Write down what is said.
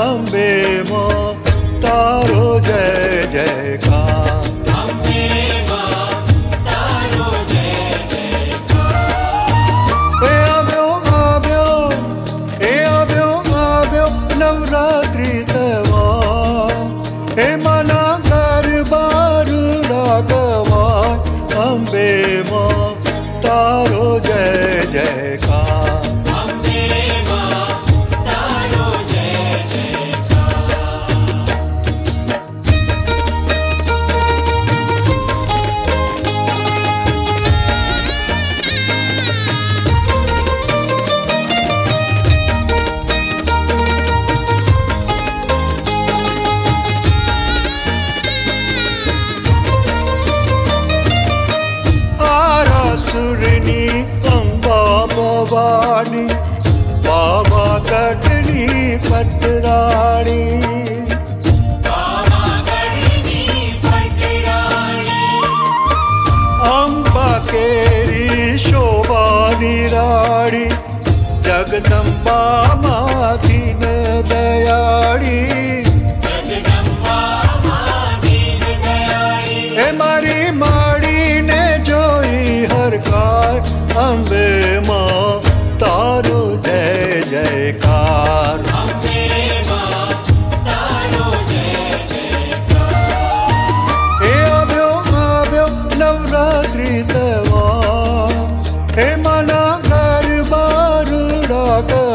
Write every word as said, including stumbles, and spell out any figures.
अम्बे मां तारो जय जयकार। अम्बे मां तारो जय जयकार। ए आव्यो आव्यो ए आव्यो आव्यो नवरात्रि तहेवार, हे मना घर बार डाकवार। अम्बे मां तारो जय जयकार। अम्बे मां तारो जय जयकार। आरासुरनी अम्बा भवानी, बाबा कटनी पटरानी। बाबा गढ़नी पटरानी। अम्बा केरी शोभा निराड़ी, जगदम्बा मां दीन दयाड़ी। जगदम्बा मां दीन दयाड़ी। हे मारी माड़ी ने जोई हर कार। अम्बे मां तारो जय जयकार। अम्बे मां तारो जय जयकार। हे आव्यो आव्यो नवरात्रि तहेवार, हे मना घर बार डाक